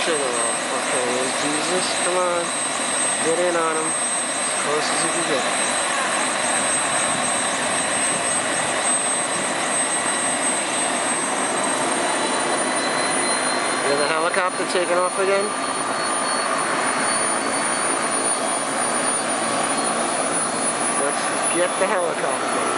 sugar off. Okay, there's Jesus. Come on. Get in on him. As close as you can get. Is the helicopter taking off again? Let's get the helicopter.